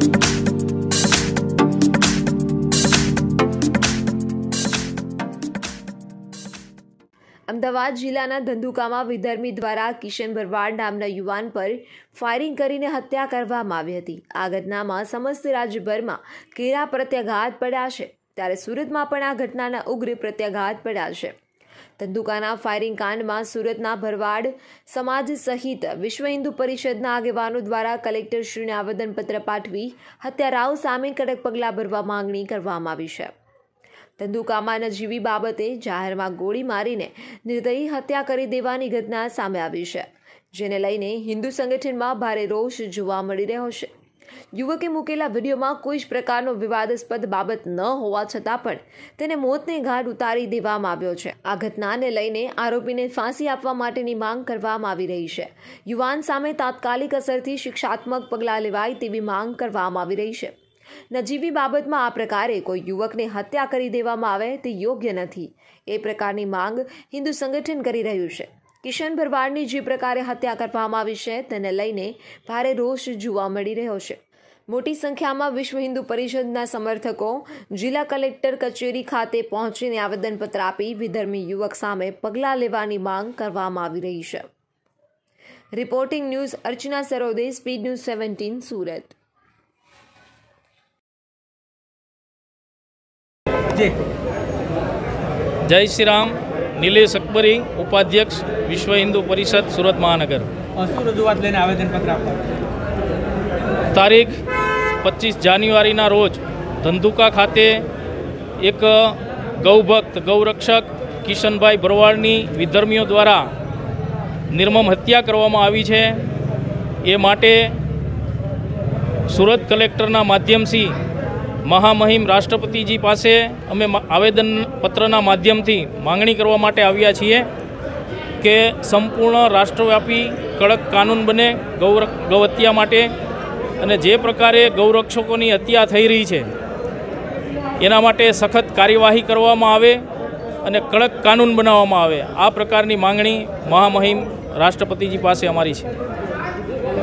અમદાવાદ જિલ્લાના ધંધુકામાં વિધર્મી દ્વારા કિશન ભરવાડ નામના યુવાન પર ફાયરિંગ કરીને હત્યા કરવામાં આવી હતી। આ ઘટનામાં સમસ્ત રાજ્યભરમાં ઘેરા પ્રત્યાઘાત પડ્યા છે, ત્યારે સુરતમાં પણ આ ઘટનાના ઉગ્ર પ્રત્યાઘાત પડ્યા છે। ધંધુકાના ફાયરિંગ કાંડમાં સુરતના ભરવાડ સમાજ સહિત વિશ્વ હિન્દુ પરિષદના આગેવાનો દ્વારા કલેક્ટરશ્રીને આવેદનપત્ર પાઠવી હત્યારાઓ સામે કડક પગલાં ભરવા માંગણી કરવામાં આવી છે। ધંધુકામાં નજીવી બાબતે જાહેરમાં ગોળી મારીને નિર્દયી હત્યા કરી દેવાની ઘટના સામે આવી છે, જેને લઈને હિન્દુ સંગઠનમાં ભારે રોષ જોવા મળી રહ્યો છે। યુવકે મૂકેલા વિડીયોમાં કોઈ જ પ્રકારનો વિવાદાસ્પદ બાબત ન હોવા છતાં પણ તેને મોતને ઘાટ ઉતારી દેવામાં આવ્યો છે। આ ઘટનાને લઈને આરોપીને ફાંસી આપવા માટેની માંગ કરવામાં આવી રહી છે। યુવાન સામે તાત્કાલિક અસરથી શિક્ષાત્મક પગલાં લેવાય તેવી માંગ કરવામાં આવી રહી છે। નજીવી બાબતમાં આ પ્રકારે કોઈ યુવકને હત્યા કરી દેવામાં આવે તે યોગ્ય નથી, એ પ્રકારની માંગ હિન્દુ સંગઠન કરી રહ્યું છે। કિશન ભરવાડની જે પ્રકારે હત્યા કરવામાં આવી છે તેને લઈને ભારે રોષ જોવા મળી રહ્યો છે। મોટી સંખ્યામાં વિશ્વ હિન્દુ પરિષદના સમર્થકો જિલ્લા કલેક્ટર કચેરી ખાતે પહોંચીને આવેદનપત્ર આપી વિધર્મી યુવક સામે પગલાં લેવાની માંગ કરવામાં આવી રહી છે। Reporting news Archana Sarode, speed news 17 Surat. जय श्री राम। नीलेश अकबरी, उपाध्यक्ष विश्व हिंदू परिषद सूरत महानगर। શું રજૂઆત લઈને આવેદનપત્ર આપવા? તારીખ 25 જાન્યુઆરીના રોજ ધંધુકા ખાતે એક ગૌભક્ત ગૌરક્ષક કિશનભાઈ ભરવાડની વિધર્મીઓ દ્વારા નિર્મમ હત્યા કરવામાં આવી છે। એ માટે સુરત કલેક્ટરના માધ્યમથી મહામહિમ રાષ્ટ્રપતિજી પાસે અમે આવેદનપત્રના માધ્યમથી માંગણી કરવા માટે આવ્યા છીએ કે સંપૂર્ણ રાષ્ટ્રવ્યાપી કડક કાનૂન બને ગૌહત્યા માટે, અને જે પ્રકારે ગૌરક્ષકોની હત્યા થઈ રહી છે એના માટે સખત કાર્યવાહી કરવામાં આવે અને કડક કાનૂન બનાવવામાં આવે। આ પ્રકારની માંગણી મહામહિમ રાષ્ટ્રપતિજી પાસે અમારી છે।